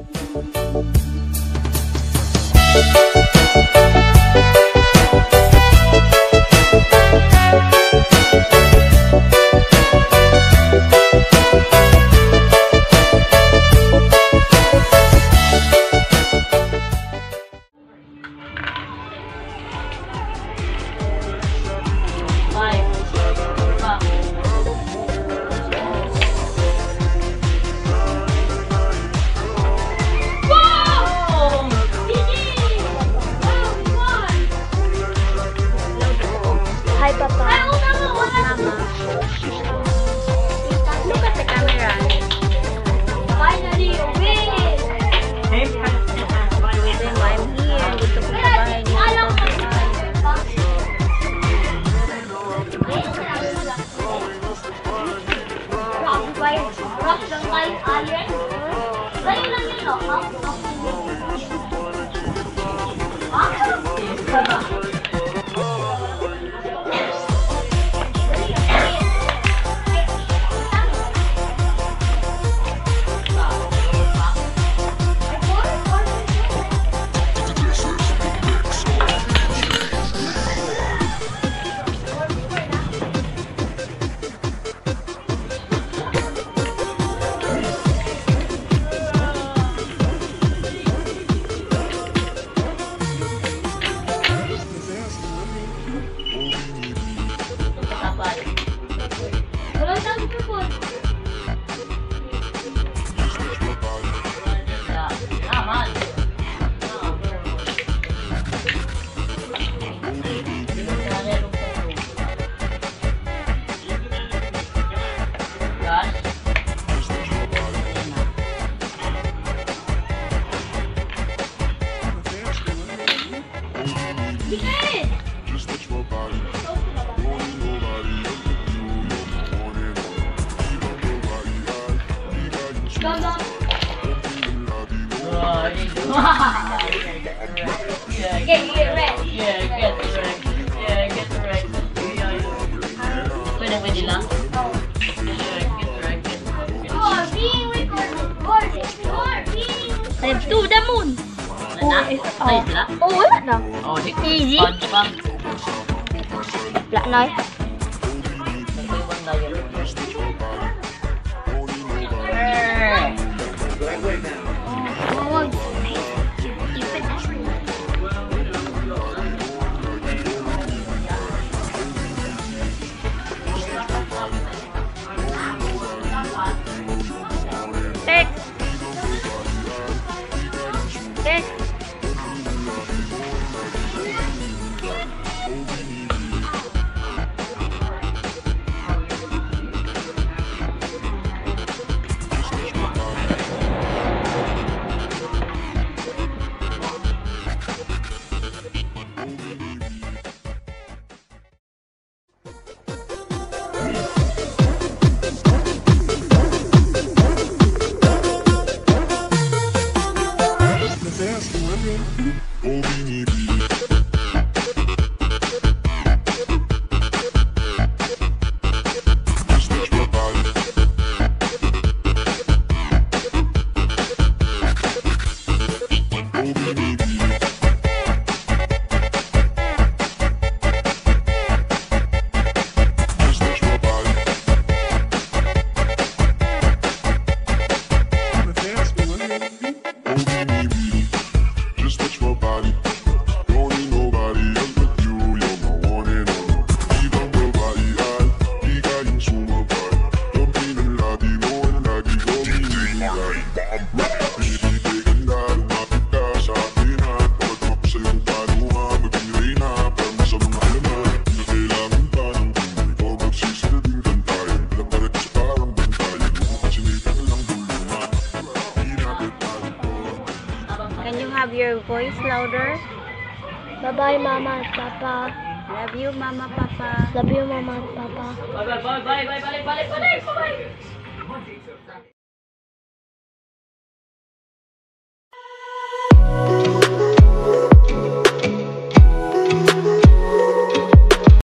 Hi, Papa. Mama. Look at the camera. Finally, you win! I'm here. Gusto ko sa bahay ni Get ready. Yeah, get ready. Yeah, get ready. Pwede lang? I have to the moon. Wala na. Easy. Wala na. Can you have your voice louder? Bye-bye, Mama at Papa. Love you, Mama, Papa. Love you, Mama at Papa. Bye.